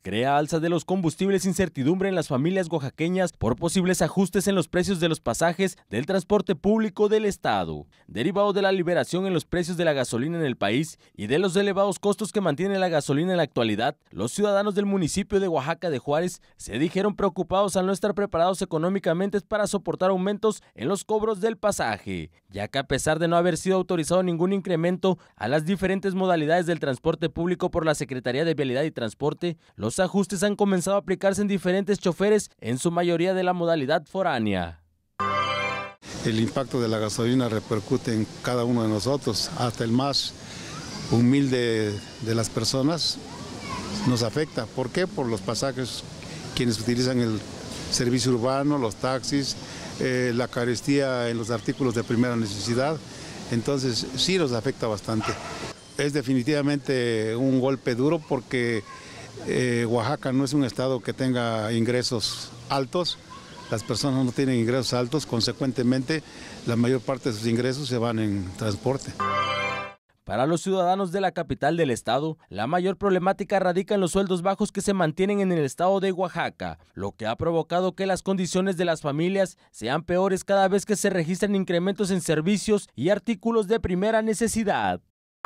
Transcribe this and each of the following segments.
crea alza de los combustibles, incertidumbre en las familias oaxaqueñas por posibles ajustes en los precios de los pasajes del transporte público del estado. Derivado de la liberación en los precios de la gasolina en el país y de los elevados costos que mantiene la gasolina en la actualidad, los ciudadanos del municipio de Oaxaca de Juárez se dijeron preocupados al no estar preparados económicamente para soportar aumentos en los cobros del pasaje, ya que a pesar de no haber sido autorizado ningún incremento a las diferentes modalidades del transporte público por la Secretaría de Vialidad y Transporte, los ajustes han comenzado a aplicarse en diferentes choferes, en su mayoría de la modalidad foránea. El impacto de la gasolina repercute en cada uno de nosotros, hasta el más humilde de las personas nos afecta. ¿Por qué? Por los pasajes, quienes utilizan el servicio urbano, los taxis, la carestía en los artículos de primera necesidad. Entonces sí nos afecta bastante. Es definitivamente un golpe duro porque Oaxaca no es un estado que tenga ingresos altos. Las personas no tienen ingresos altos, consecuentemente la mayor parte de sus ingresos se van en transporte. Para los ciudadanos de la capital del estado, la mayor problemática radica en los sueldos bajos que se mantienen en el estado de Oaxaca, lo que ha provocado que las condiciones de las familias sean peores cada vez que se registran incrementos en servicios y artículos de primera necesidad.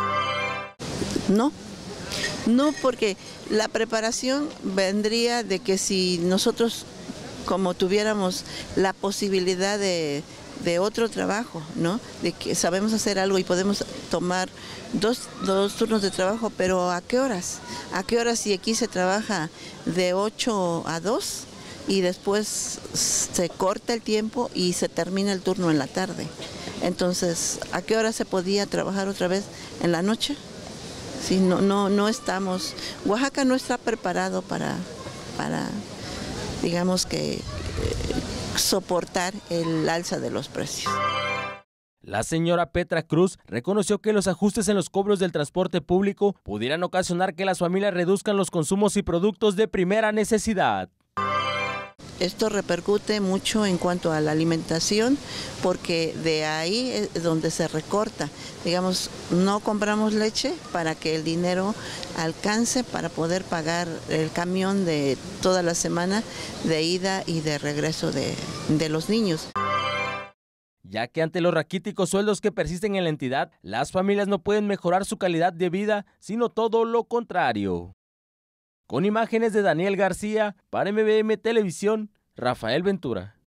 No, porque la preparación vendría de que si nosotros, como tuviéramos la posibilidad de otro trabajo, ¿no? De que sabemos hacer algo y podemos tomar dos turnos de trabajo, pero ¿a qué horas? ¿A qué horas si aquí se trabaja de 8 a 2 y después se corta el tiempo y se termina el turno en la tarde? Entonces, ¿a qué hora se podía trabajar otra vez en la noche? Sí, no estamos, Oaxaca no está preparado para digamos que soportar el alza de los precios. La señora Petra Cruz reconoció que los ajustes en los cobros del transporte público pudieran ocasionar que las familias reduzcan los consumos y productos de primera necesidad. Esto repercute mucho en cuanto a la alimentación, porque de ahí es donde se recorta. Digamos, no compramos leche para que el dinero alcance para poder pagar el camión de toda la semana de ida y de regreso de los niños. Ya que ante los raquíticos sueldos que persisten en la entidad, las familias no pueden mejorar su calidad de vida, sino todo lo contrario. Con imágenes de Daniel García, para MBM Televisión, Rafael Ventura.